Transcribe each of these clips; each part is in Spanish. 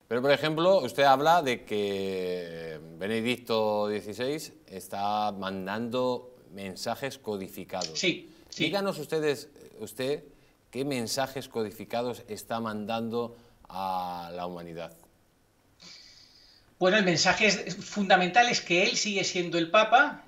Pero, por ejemplo, usted habla de que Benedicto XVI está mandando mensajes codificados. Sí, sí. Díganos usted qué mensajes codificados está mandando a la humanidad. Bueno, el mensaje fundamental es que él sigue siendo el Papa,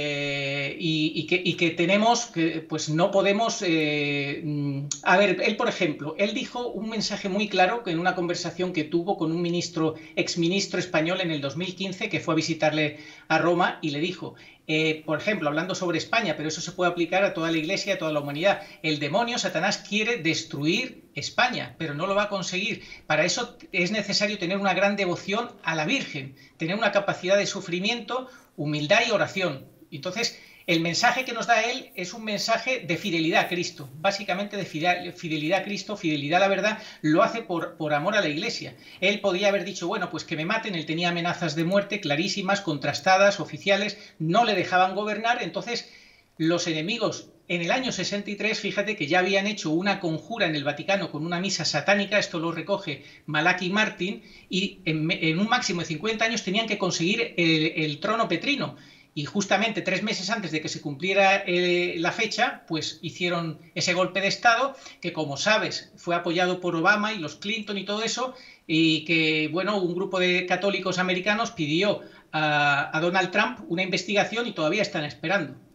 y que tenemos, que pues no podemos... a ver, él, por ejemplo, él dijo un mensaje muy claro en una conversación que tuvo con un exministro español en el 2015, que fue a visitarle a Roma, y le dijo, por ejemplo, hablando sobre España, pero eso se puede aplicar a toda la Iglesia, a toda la humanidad: el demonio, Satanás, quiere destruir España, pero no lo va a conseguir. Para eso es necesario tener una gran devoción a la Virgen, tener una capacidad de sufrimiento, humildad y oración. Entonces, el mensaje que nos da él es un mensaje de fidelidad a Cristo, básicamente de fidelidad a Cristo, fidelidad a la verdad. Lo hace por amor a la Iglesia. Él podía haber dicho, bueno, pues que me maten. Él tenía amenazas de muerte clarísimas, contrastadas, oficiales, no le dejaban gobernar. Entonces, los enemigos en el año 63, fíjate que ya habían hecho una conjura en el Vaticano con una misa satánica, esto lo recoge Malachi Martin, y en un máximo de 50 años tenían que conseguir el trono petrino. Y justamente 3 meses antes de que se cumpliera la fecha, pues hicieron ese golpe de Estado, que, como sabes, fue apoyado por Obama y los Clinton y todo eso, y que, bueno, un grupo de católicos americanos pidió a Donald Trump una investigación y todavía están esperando.